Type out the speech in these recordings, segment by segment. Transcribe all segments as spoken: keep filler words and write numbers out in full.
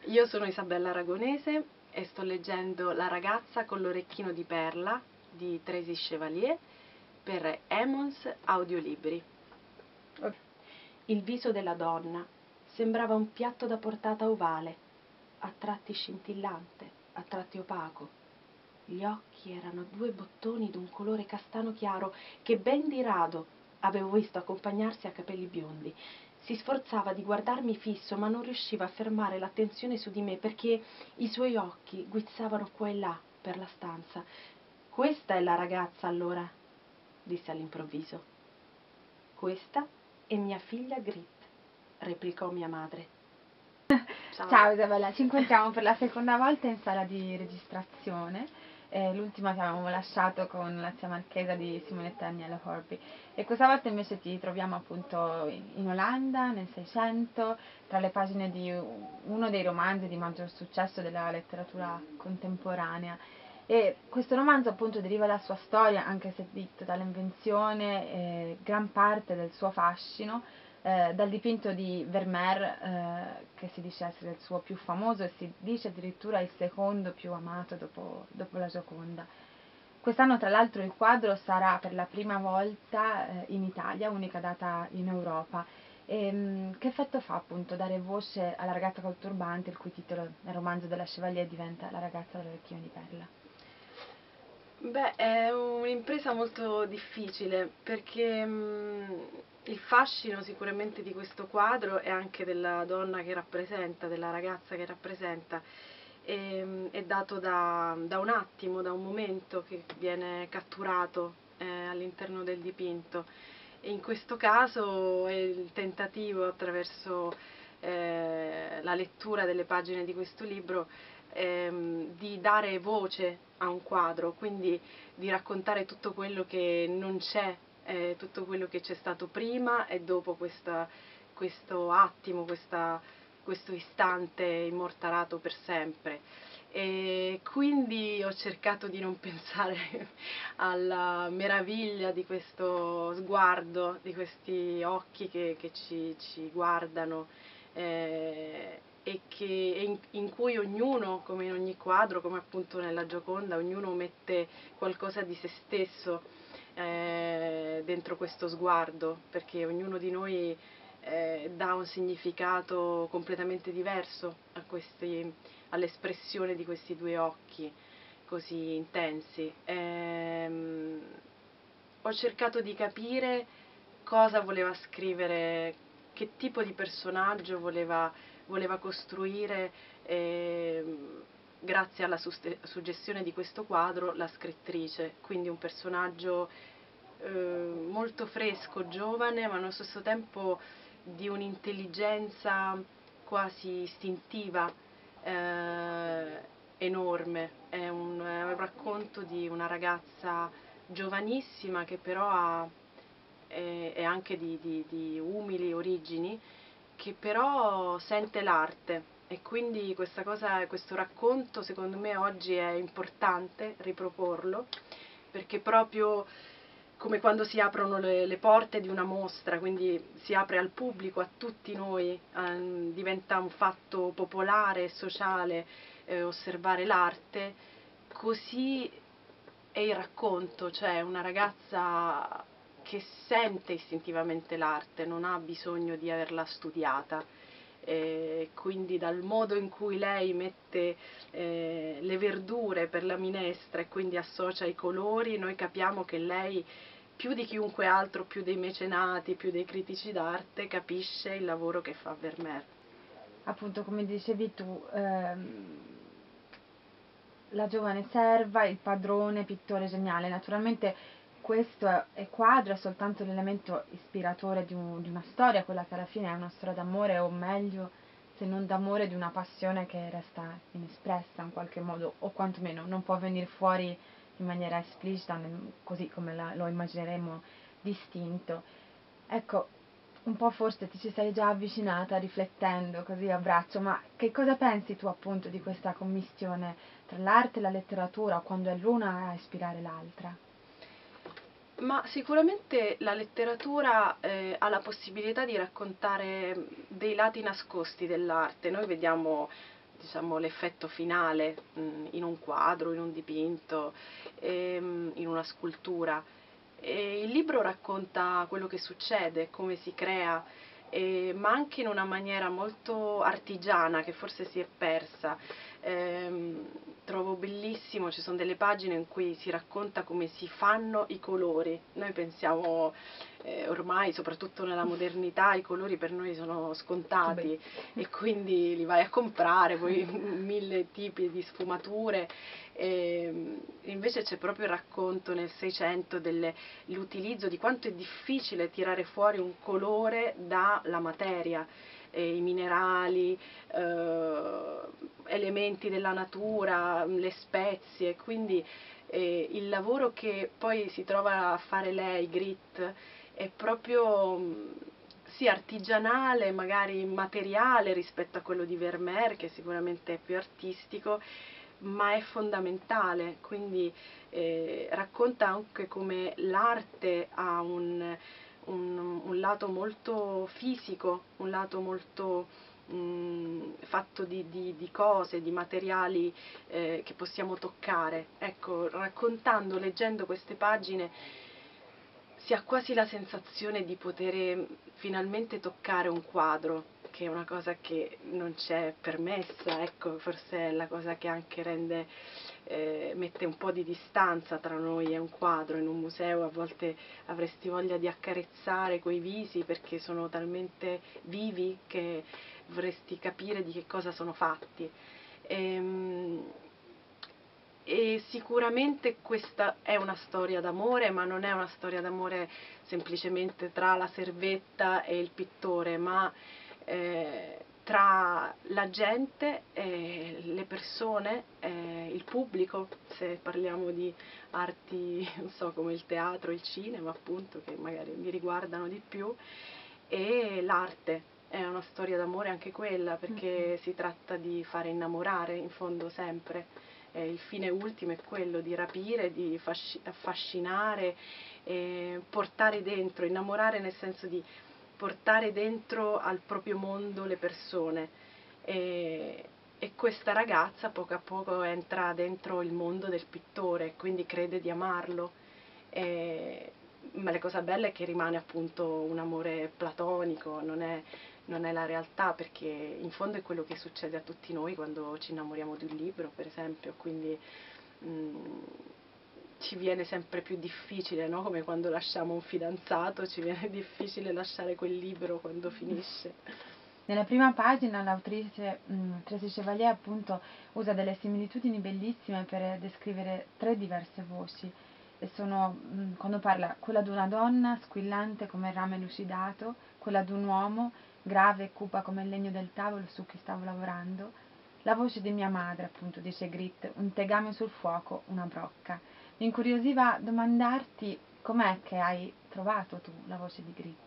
io sono Isabella Aragonese e sto leggendo La ragazza con l'orecchino di perla di Tracy Chevalier per Emons Audiolibri. Il viso della donna sembrava un piatto da portata ovale, a tratti scintillante, a tratti opaco. Gli occhi erano due bottoni d'un colore castano chiaro che ben di rado avevo visto accompagnarsi a capelli biondi. Si sforzava di guardarmi fisso, ma non riusciva a fermare l'attenzione su di me perché i suoi occhi guizzavano qua e là per la stanza. «Questa è la ragazza, allora», disse all'improvviso. «Questa è mia figlia Grit», replicò mia madre. Ciao. Ciao Isabella, ci incontriamo per la seconda volta in sala di registrazione. Eh, l'ultima che avevamo lasciato con la zia Marchesa di Simonetta Agnello Horby, e questa volta invece ti troviamo appunto in Olanda nel Seicento, tra le pagine di uno dei romanzi di maggior successo della letteratura contemporanea. E questo romanzo appunto deriva dalla sua storia, anche se detto dall'invenzione, eh, gran parte del suo fascino, eh, dal dipinto di Vermeer, eh, che si dice essere il suo più famoso e si dice addirittura il secondo più amato dopo, dopo la Gioconda. Quest'anno tra l'altro il quadro sarà per la prima volta eh, in Italia, unica data in Europa. E, mh, che effetto fa appunto dare voce alla ragazza col turbante, il cui titolo nel romanzo della Chevalier diventa La ragazza dall'orecchino di perla? Beh, è un'impresa molto difficile perché mh, il fascino sicuramente di questo quadro è anche della donna che rappresenta, della ragazza che rappresenta, e, mh, è dato da, da un attimo, da un momento che viene catturato eh, all'interno del dipinto. E in questo caso è il tentativo, attraverso eh, la lettura delle pagine di questo libro, ehm, di dare voce a un quadro, quindi di raccontare tutto quello che non c'è, eh, tutto quello che c'è stato prima e dopo questa, questo attimo, questa, questo istante immortalato per sempre. E quindi ho cercato di non pensare alla meraviglia di questo sguardo, di questi occhi che, che ci, ci guardano, eh, e che, in, in cui ognuno, come in ogni quadro, come appunto nella Gioconda, ognuno mette qualcosa di se stesso eh, dentro questo sguardo, perché ognuno di noi eh, dà un significato completamente diverso a questi, all'espressione di questi due occhi così intensi. Ehm, ho cercato di capire cosa voleva scrivere, che tipo di personaggio voleva, voleva costruire, ehm, grazie alla suggestione di questo quadro, la scrittrice, quindi un personaggio eh, molto fresco, giovane, ma allo stesso tempo di un'intelligenza quasi istintiva, eh, enorme. È un, è un racconto di una ragazza giovanissima che però ha, è, è anche di, di, di umili origini, che però sente l'arte, e quindi questa cosa, questo racconto secondo me oggi è importante riproporlo, perché proprio come quando si aprono le, le porte di una mostra, quindi si apre al pubblico, a tutti noi, eh, diventa un fatto popolare e sociale eh, osservare l'arte, così è il racconto, cioè una ragazza che sente istintivamente l'arte, non ha bisogno di averla studiata. E quindi dal modo in cui lei mette eh, le verdure per la minestra e quindi associa i colori, noi capiamo che lei, più di chiunque altro, più dei mecenati, più dei critici d'arte, capisce il lavoro che fa Vermeer. Appunto, come dicevi tu, ehm, la giovane serva, il padrone, pittore geniale. Naturalmente questo è quadro, è soltanto l'elemento ispiratore di, un, di una storia, quella che alla fine è una storia d'amore, o meglio, se non d'amore, di una passione che resta inespressa in qualche modo, o quantomeno non può venire fuori in maniera esplicita, così come la, lo immagineremo distinto. Ecco, un po' forse ti ci sei già avvicinata riflettendo così a braccio, ma che cosa pensi tu appunto di questa commistione tra l'arte e la letteratura, quando è l'una a ispirare l'altra? Ma sicuramente la letteratura eh, ha la possibilità di raccontare dei lati nascosti dell'arte. Noi vediamo diciamo, l'effetto finale mh, in un quadro, in un dipinto, ehm, in una scultura. E il libro racconta quello che succede, come si crea, eh, ma anche in una maniera molto artigiana che forse si è persa. Ehm, trovo bellissimo, ci sono delle pagine in cui si racconta come si fanno i colori. Noi pensiamo, eh, ormai, soprattutto nella modernità, i colori per noi sono scontati e quindi li vai a comprare, poi mille tipi di sfumature. E invece c'è proprio il racconto nel Seicento dell'utilizzo di quanto è difficile tirare fuori un colore dalla materia, eh, i minerali, eh, elementi della natura, le spezie, quindi eh, il lavoro che poi si trova a fare lei, Grit, è proprio mh, sì, artigianale, magari materiale rispetto a quello di Vermeer, che sicuramente è più artistico, ma è fondamentale, quindi eh, racconta anche come l'arte ha un, un, un lato molto fisico, un lato molto mh, fatto di, di, di cose, di materiali eh, che possiamo toccare. Ecco, raccontando, leggendo queste pagine si ha quasi la sensazione di poter finalmente toccare un quadro, che è una cosa che non c'è permessa, ecco, forse è la cosa che anche rende, eh, mette un po' di distanza tra noi e un quadro. In un museo a volte avresti voglia di accarezzare quei visi perché sono talmente vivi che vorresti capire di che cosa sono fatti. Ehm, E sicuramente questa è una storia d'amore, ma non è una storia d'amore semplicemente tra la servetta e il pittore, ma eh, tra la gente, eh, le persone, eh, il pubblico, se parliamo di arti, non so, come il teatro, il cinema, appunto, che magari mi riguardano di più, e l'arte. È una storia d'amore anche quella, perché mm-hmm. si tratta di fare innamorare, in fondo, sempre. Eh, il fine ultimo è quello di rapire, di affascinare, eh, portare dentro, innamorare nel senso di portare dentro al proprio mondo le persone. E, e questa ragazza poco a poco entra dentro il mondo del pittore, quindi crede di amarlo. E, ma la cosa bella è che rimane appunto un amore platonico, non è, non è la realtà, perché in fondo è quello che succede a tutti noi quando ci innamoriamo di un libro, per esempio, quindi mh, ci viene sempre più difficile, no? Come quando lasciamo un fidanzato, ci viene difficile lasciare quel libro quando finisce. Nella prima pagina l'autrice mh, Tracy Chevalier appunto usa delle similitudini bellissime per descrivere tre diverse voci. E sono, mh, quando parla, quella di una donna squillante come il rame lucidato, quella di un uomo grave e cupa come il legno del tavolo su cui stavo lavorando, la voce di mia madre, appunto, dice Grit, un tegame sul fuoco, una brocca. Mi incuriosiva domandarti com'è che hai trovato tu la voce di Grit.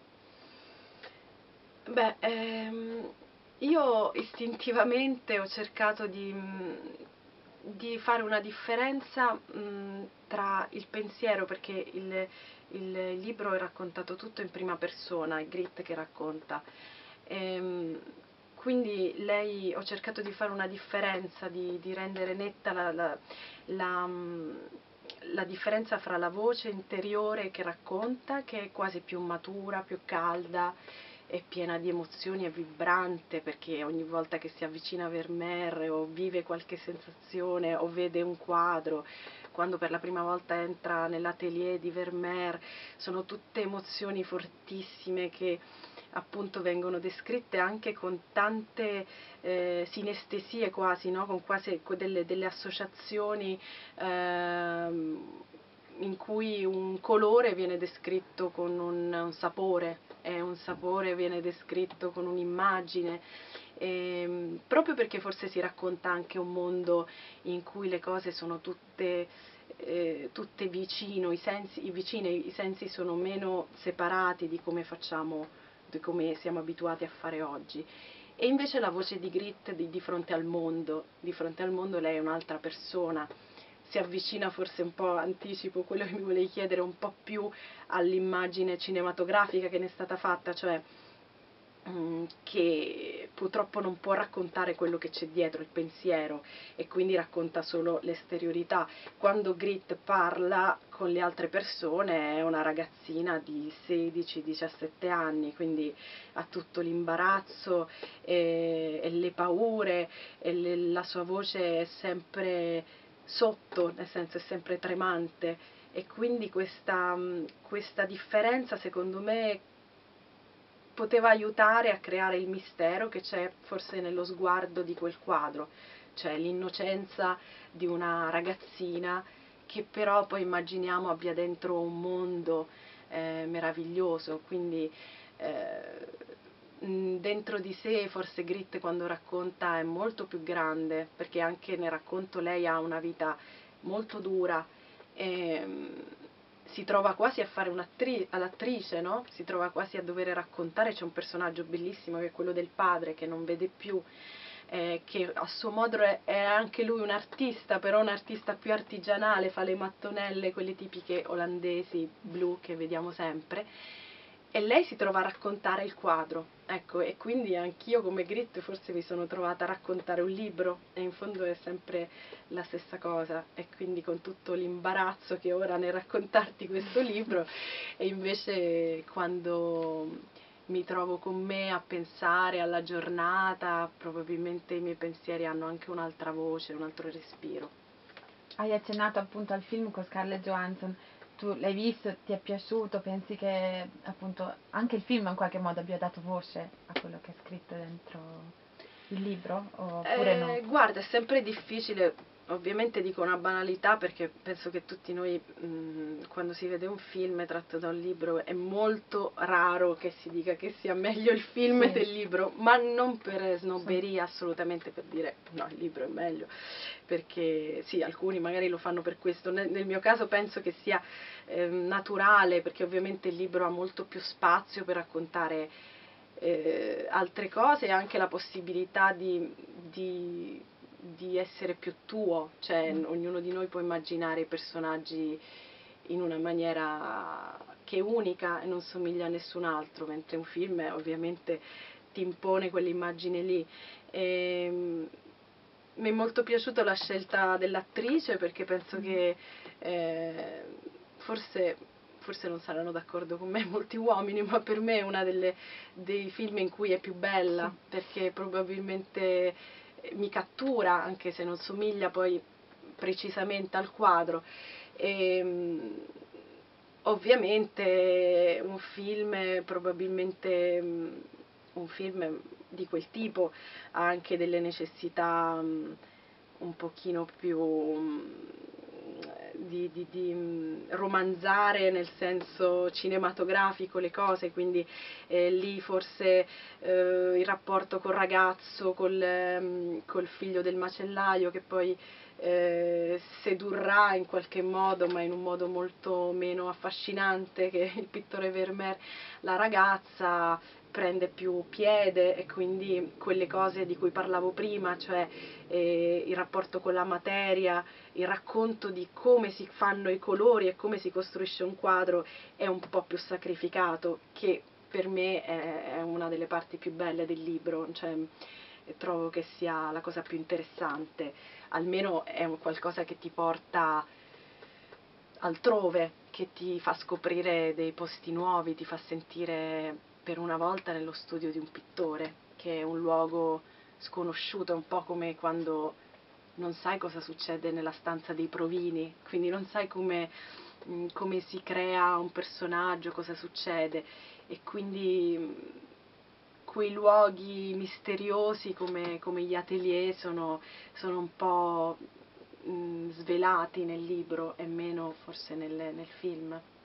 Beh, ehm, io istintivamente ho cercato di, di fare una differenza mh, tra il pensiero, perché il, il libro è raccontato tutto in prima persona, è Grit che racconta. Ehm, quindi lei, ho cercato di fare una differenza, di, di rendere netta la, la, la, la differenza fra la voce interiore che racconta, che è quasi più matura, più calda, è piena di emozioni, è vibrante, perché ogni volta che si avvicina a Vermeer o vive qualche sensazione o vede un quadro, quando per la prima volta entra nell'atelier di Vermeer, sono tutte emozioni fortissime che appunto vengono descritte anche con tante eh, sinestesie quasi, no? Con quasi delle, delle associazioni ehm, in cui un colore viene descritto con un, un sapore, e un sapore viene descritto con un'immagine, e, proprio perché forse si racconta anche un mondo in cui le cose sono tutte, eh, tutte vicino, i sensi, i vicini, i sensi sono meno separati di come facciamo, di come siamo abituati a fare oggi. E invece la voce di Grit di, di fronte al mondo, di fronte al mondo lei è un'altra persona, si avvicina forse un po', anticipo quello che mi volevi chiedere, un po' più all'immagine cinematografica che ne è stata fatta, cioè mh, che purtroppo non può raccontare quello che c'è dietro, il pensiero, e quindi racconta solo l'esteriorità. Quando Grit parla con le altre persone è una ragazzina di sedici diciassette anni, quindi ha tutto l'imbarazzo e, e le paure, e le, la sua voce è sempre sotto, nel senso è sempre tremante, e quindi questa, questa differenza secondo me poteva aiutare a creare il mistero che c'è forse nello sguardo di quel quadro, cioè l'innocenza di una ragazzina che però poi immaginiamo abbia dentro un mondo eh, meraviglioso, quindi eh, dentro di sé forse Grit quando racconta è molto più grande, perché anche nel racconto lei ha una vita molto dura e si trova quasi a fare l'attrice, no? Si trova quasi a dover raccontare, c'è un personaggio bellissimo che è quello del padre che non vede più, eh, che a suo modo è, è anche lui un artista, però un artista più artigianale, fa le mattonelle, quelle tipiche olandesi blu che vediamo sempre, e lei si trova a raccontare il quadro, ecco, e quindi anch'io come Grit forse mi sono trovata a raccontare un libro, e in fondo è sempre la stessa cosa, e quindi con tutto l'imbarazzo che ora nel raccontarti questo libro, e invece quando mi trovo con me a pensare alla giornata, probabilmente i miei pensieri hanno anche un'altra voce, un altro respiro. Hai accennato appunto al film con Scarlett Johansson. Tu l'hai visto, ti è piaciuto, pensi che appunto anche il film in qualche modo abbia dato voce a quello che è scritto dentro il libro oppure eh, no? Guarda, è sempre difficile, ovviamente dico una banalità perché penso che tutti noi mh, quando si vede un film tratto da un libro è molto raro che si dica che sia meglio il film Sì. del libro, ma non per snobberia, assolutamente per dire no, il libro è meglio, perché sì, alcuni magari lo fanno per questo, nel, nel mio caso penso che sia eh, naturale, perché ovviamente il libro ha molto più spazio per raccontare eh, altre cose, e anche la possibilità di, di, di essere più tuo, cioè mm. ognuno di noi può immaginare i personaggi in una maniera che è unica e non somiglia a nessun altro, mentre un film è, ovviamente ti impone quell'immagine lì. E, mi è molto piaciuta la scelta dell'attrice, perché penso mm. che eh, forse forse non saranno d'accordo con me molti uomini, ma per me è uno dei film in cui è più bella, sì. Perché probabilmente mi cattura, anche se non somiglia poi precisamente al quadro. E, ovviamente un film probabilmente un film di quel tipo ha anche delle necessità um, un pochino più um, di, di, di um, romanzare nel senso cinematografico le cose, quindi eh, lì forse eh, il rapporto col ragazzo, col, um, col figlio del macellaio che poi Eh, sedurrà in qualche modo, ma in un modo molto meno affascinante che il pittore Vermeer, la ragazza prende più piede, e quindi quelle cose di cui parlavo prima, cioè eh, il rapporto con la materia, il racconto di come si fanno i colori e come si costruisce un quadro è un po' più sacrificato, che per me è, è una delle parti più belle del libro, cioè trovo che sia la cosa più interessante, almeno è un qualcosa che ti porta altrove, che ti fa scoprire dei posti nuovi, ti fa sentire per una volta nello studio di un pittore, che è un luogo sconosciuto, un po' come quando non sai cosa succede nella stanza dei provini, quindi non sai come, come si crea un personaggio, cosa succede, e quindi quei luoghi misteriosi come, come gli atelier sono, sono un po' mh, svelati nel libro e meno forse nel, nel film.